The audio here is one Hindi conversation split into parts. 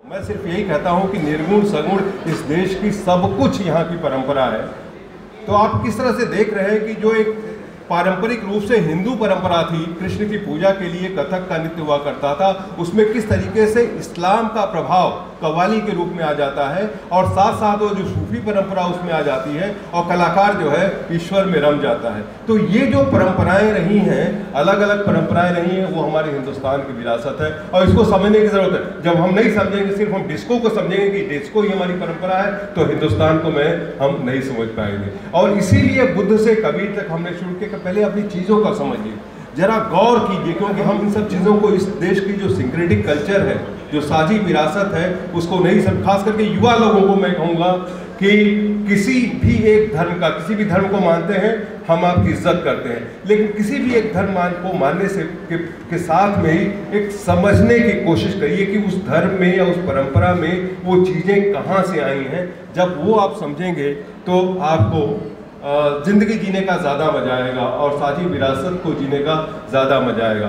मैं सिर्फ यही कहता हूं कि निर्गुण सगुण इस देश की सब कुछ यहाँ की परंपरा है। तो आप किस तरह से देख रहे हैं कि जो एक पारंपरिक रूप से हिंदू परंपरा थी, कृष्ण की पूजा के लिए कथक का नृत्य हुआ करता था, उसमें किस तरीके से इस्लाम का प्रभाव कव्वाली के रूप में आ जाता है और साथ साथ वो जो सूफी परंपरा उसमें आ जाती है और कलाकार जो है ईश्वर में रम जाता है। तो ये जो परंपराएं रही हैं, अलग अलग परंपराएं रही हैं, वो हमारे हिंदुस्तान की विरासत है और इसको समझने की जरूरत है। जब हम नहीं समझेंगे, सिर्फ हम डिस्को को समझेंगे कि डिस्को ही हमारी परंपरा है, तो हिंदुस्तान को हम नहीं समझ पाएंगे। और इसीलिए बुद्ध से कबीर तक हमने शुरू किया, पहले अपनी चीज़ों का समझिए, जरा गौर कीजिए, क्योंकि हम इन सब चीज़ों को, इस देश की जो सिंक्रेटिक कल्चर है, जो साझी विरासत है, उसको नहीं सब, खास करके युवा लोगों को मैं कहूँगा कि किसी भी एक धर्म का, किसी भी धर्म को मानते हैं, हम आपकी इज्जत करते हैं, लेकिन किसी भी एक धर्म को मानने से के साथ में ही एक समझने की कोशिश करिए कि उस धर्म में या उस परंपरा में वो चीज़ें कहाँ से आई हैं। जब वो आप समझेंगे तो आपको जिंदगी जीने का ज़्यादा मजा आएगा और साझी विरासत को जीने का ज़्यादा मजा आएगा।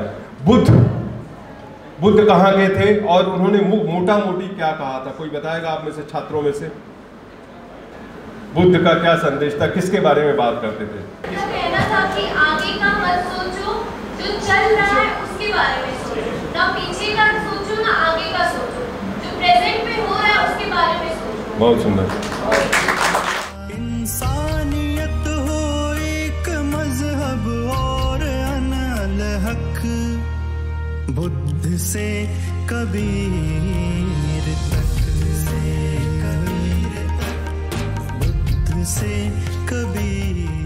बुद्ध कहाँ गए थे और उन्होंने मोटा मोटी क्या कहा था? कोई बताएगा आप में से, छात्रों में से? बुद्ध का क्या संदेश था, किसके बारे में बात करते थे? कहना था कि आगे का मत सोचो, जो चल रहा है उसके बारे में सोचो, ना पीछे का सोचो ना आगे का सोचो, जो प्रेजेंट में हो रहा है उसके बारे में सोचो। बहुत सुंदर। इंसानियत हो एक मजहब और अनलहक, बुद्ध से कबीर तक, बुद्ध से कबीर।